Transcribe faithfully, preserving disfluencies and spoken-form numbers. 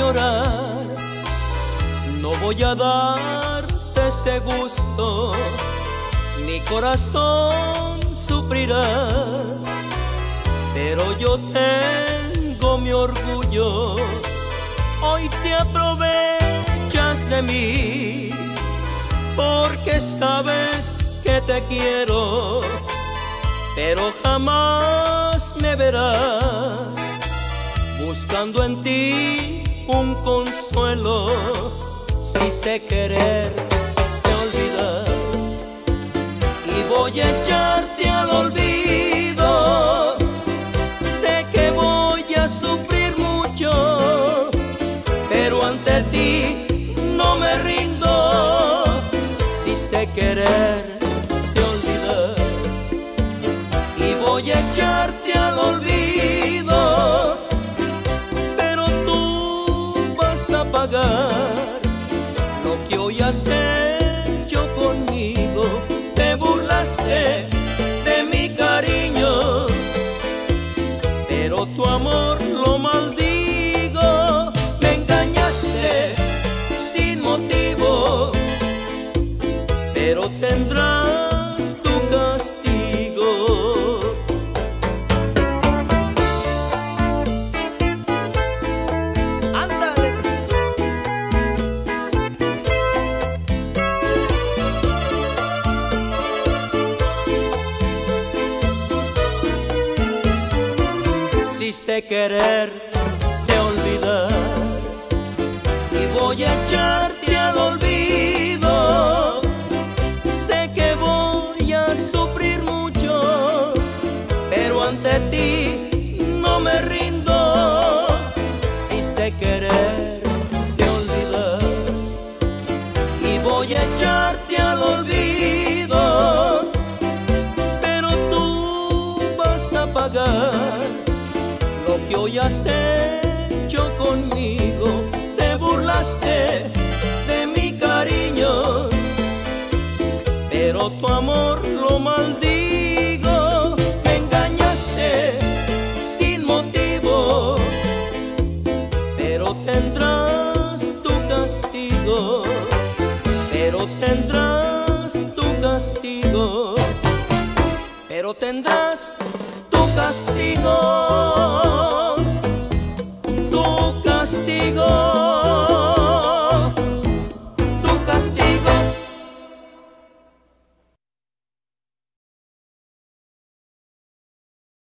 llorar. No voy a darte ese gusto, mi corazón sufrirá, pero yo tengo mi orgullo. Hoy te aprovechas de mí, porque sabes que te quiero, pero jamás me verás buscando en ti un consuelo. Si sé querer, sé olvidar, y voy a echarte al olvido. Sé que voy a sufrir mucho, pero ante ti no me rindo. Si sé querer, sé olvidar, y voy a echarte al olvido, pero tú vas a pagar lo que hoy has hecho conmigo. Te burlaste de mi cariño, pero tu amor lo maldigo. Me engañaste sin motivo, pero tendrás tu castigo. ¡Ándale! Si sé querer, sé olvidar, y voy a echarte al olvido. Sé que voy a sufrir mucho, pero ante ti no me rindo. Si sé querer, sé olvidar, y voy a echarte al olvido, pero tú vas a pagar lo que hoy has hecho conmigo. Te burlaste de mi cariño, pero tu amor lo maldigo. Me engañaste sin motivo, pero tendrás tu castigo, pero tendrás tu castigo, pero tendrás tu castigo.